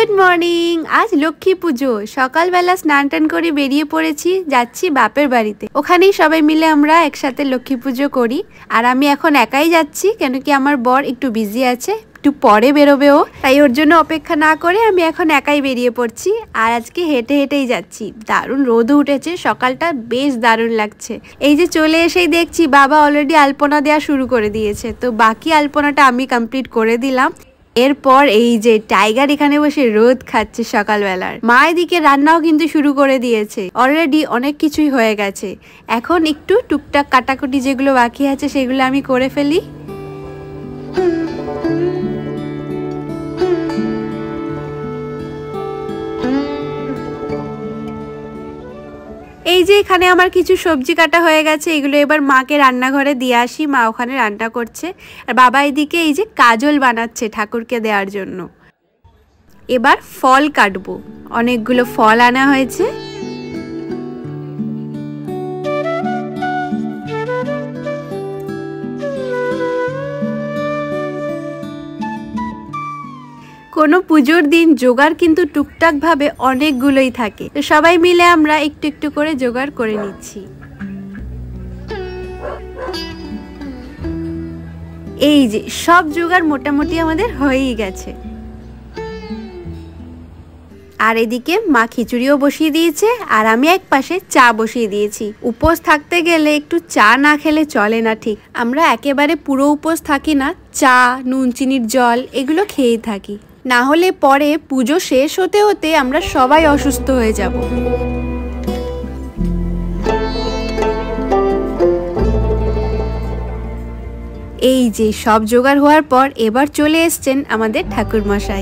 Good morning. আজ লক্ষ্মী পুজো। সকালবেলা স্নান টান করে বেরিয়ে পড়েছি, যাচ্ছি বাপের বাড়িতে। ওখানেই সবাই মিলে আমরা একসাথে লক্ষ্মী পুজো করি। আর আমি এখন একাই যাচ্ছি, কেন কি আমার বর একটু বিজি আছে, একটু পরে বেরোবেও, তাই ওর জন্য অপেক্ষা না করে আমি এখন একাই বেরিয়ে পড়ছি। আর আজকে হেঁটে হেঁটেই যাচ্ছি। দারুণ রোদ উঠেছে, সকালটা বেশ দারুণ লাগছে। এই যে চলে এসেই দেখছি বাবা অলরেডি আলপনা দেওয়া শুরু করে দিয়েছে, তো বাকি আলপনাটা আমি কমপ্লিট করে দিলাম। এরপর এই যে টাইগার এখানে বসে রোদ খাচ্ছে সকালবেলার। মা এদিকে রান্নাও কিন্তু শুরু করে দিয়েছে, অলরেডি অনেক কিছুই হয়ে গেছে। এখন একটু টুকটাক কাটাকুটি যেগুলো বাকি আছে সেগুলো আমি করে ফেলি। এই যে এখানে আমার কিছু সবজি কাটা হয়ে গেছে, এগুলো এবার মাকে রান্নাঘরে দিয়ে আসি। মা ওখানে রান্না করছে, আর বাবা এদিকে এই যে কাজল বানাচ্ছে ঠাকুরকে দেওয়ার জন্য। এবার ফল কাটবো, অনেকগুলো ফল আনা হয়েছে। কোনো পুজোর দিন জোগাড় কিন্তু টুকটাক ভাবে অনেকগুলোই থাকে, তো সবাই মিলে আমরা একটু একটু করে জোগাড় করে নিচ্ছি। এই যে সব জোগাড় মোটামুটি আমাদের হয়েই গেছে। আর এদিকে মা খিচুড়িও বসিয়ে দিয়েছে, আর আমি এক পাশে চা বসিয়ে দিয়েছি। উপোস থাকতে গেলে একটু চা না খেলে চলে না। ঠিক আমরা একেবারে পুরো উপোস থাকি না, চা নুন চিনির জল এগুলো খেয়েই থাকি, না হলে পরে পুজো শেষ হতে হতে আমরা সবাই অসুস্থ হয়ে যাব। এই যে সব জোগাড় হওয়ার পর এবার চলে এসছেন আমাদের ঠাকুর মশাই।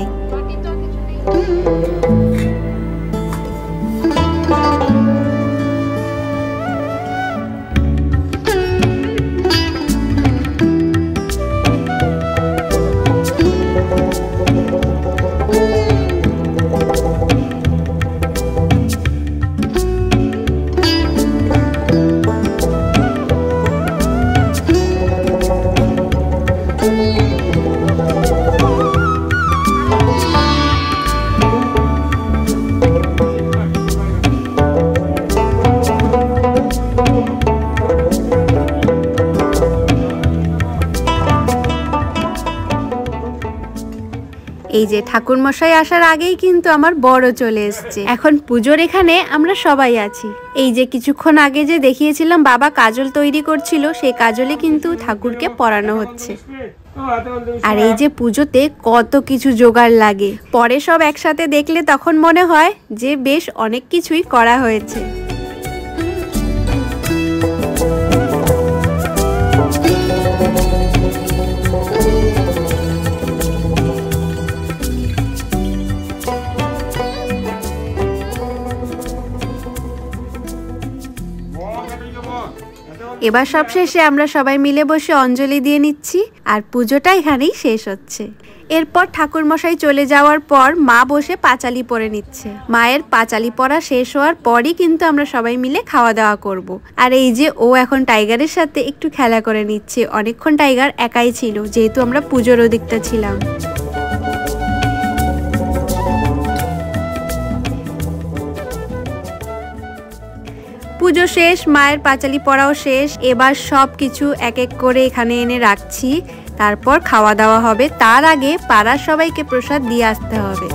এই যে ঠাকুর মশাই আসার আগেই কিন্তু আমার বড় চলে এসছে। এখন পুজোর এখানে আমরা সবাই আছি। এই যে কিছুক্ষণ আগে যে দেখিয়েছিলাম বাবা কাজল তৈরি করছিল, সেই কাজলে কিন্তু ঠাকুরকে পরানো হচ্ছে। আর এই যে পুজোতে কত কিছু জোগাড় লাগে, পরে সব একসাথে দেখলে তখন মনে হয় যে বেশ অনেক কিছুই করা হয়েছে। এবার সব শেষে আমরা সবাই মিলে বসে অঞ্জলি দিয়ে নিচ্ছি, আর পুজোটা এখানেই শেষ হচ্ছে। এরপর ঠাকুর মশাই চলে যাওয়ার পর মা বসে পাঁচালি পরে নিচ্ছে। মায়ের পাঁচালি পরা শেষ হওয়ার পরই কিন্তু আমরা সবাই মিলে খাওয়া দাওয়া করব। আর এই যে ও এখন টাইগারের সাথে একটু খেলা করে নিচ্ছে। অনেকক্ষণ টাইগার একাই ছিল, যেহেতু আমরা পুজোর ওদিকটা ছিলাম। পুজো শেষ, মায়ের পাঁচালি পড়াও শেষ। এবার সব কিছু এক এক করে এখানে এনে রাখছি, তারপর খাওয়া দাওয়া হবে। তার আগে পাড়ার সবাইকে প্রসাদ দিয়ে আসতে হবে।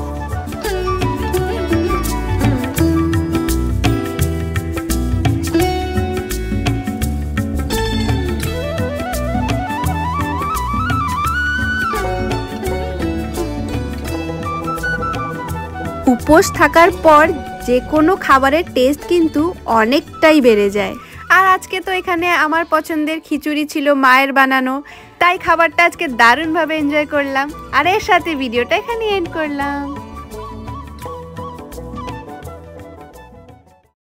উপোস থাকার পর যে কোনো খাবারের টেস্ট কিন্তু অনেকটাই বেড়ে যায়। আর আজকে তো এখানে আমার পছন্দের খিচুড়ি ছিল মায়ের বানানো, তাই খাবারটা আজকে দারুণভাবে এনজয় করলাম। আর এর সাথে ভিডিওটা এখানে এন্ড করলাম।